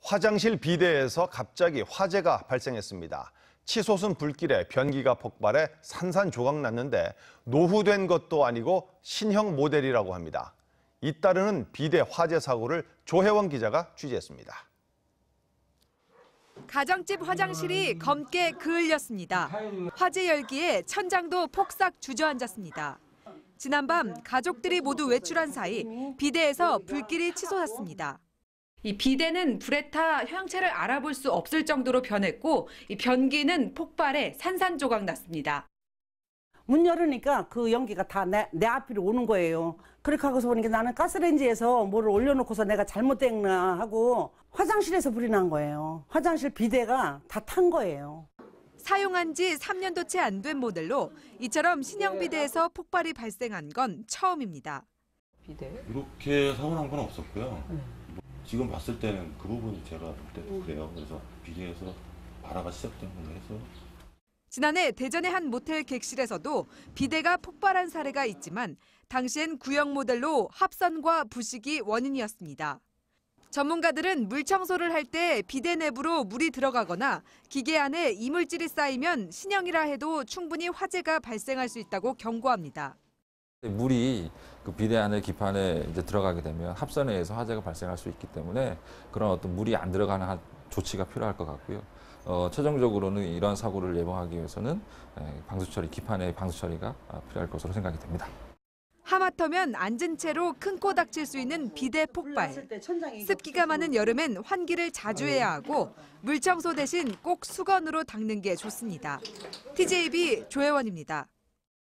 화장실 비데에서 갑자기 화재가 발생했습니다. 치솟은 불길에 변기가 폭발해 산산조각 났는데 노후된 것도 아니고 신형 모델이라고 합니다. 잇따르는 비데 화재 사고를 조혜원 기자가 취재했습니다. 가정집 화장실이 검게 그을렸습니다. 화재 열기에 천장도 폭삭 주저앉았습니다. 지난밤 가족들이 모두 외출한 사이 비데에서 불길이 치솟았습니다. 이 비데는 불에 타 형체를 알아볼 수 없을 정도로 변했고 이 변기는 폭발해 산산조각 났습니다. 문 열으니까 그 연기가 다 내 앞으로 오는 거예요. 그렇게 하고서 보니까 나는 가스레인지에서 뭐를 올려놓고서 내가 잘못됐나 하고 화장실에서 불이 난 거예요. 화장실 비데가 다 탄 거예요. 사용한 지 3년도 채 안 된 모델로 이처럼 신형 비데에서 폭발이 발생한 건 처음입니다. 비데? 이렇게 사고 난 건 없었고요. 지금 봤을 때는 그 부분이 제가 볼 때도 그래요. 그래서 비데에서 발화가 시작된 걸로 해서. 지난해 대전의 한 모텔 객실에서도 비데가 폭발한 사례가 있지만 당시엔 구형 모델로 합선과 부식이 원인이었습니다. 전문가들은 물 청소를 할 때 비데 내부로 물이 들어가거나 기계 안에 이물질이 쌓이면 신형이라 해도 충분히 화재가 발생할 수 있다고 경고합니다. 물이 그 비데 안에 기판에 이제 들어가게 되면 합선에 의해서 화재가 발생할 수 있기 때문에 그런 어떤 물이 안 들어가는 조치가 필요할 것 같고요. 최종적으로는 이러한 사고를 예방하기 위해서는 기판의 방수 처리가 필요할 것으로 생각이 됩니다. 하마터면 앉은 채로 큰 코 닥칠 수 있는 비데 폭발. 습기가 많은 여름엔 환기를 자주 해야 하고 물 청소 대신 꼭 수건으로 닦는 게 좋습니다. TJB 조혜원입니다.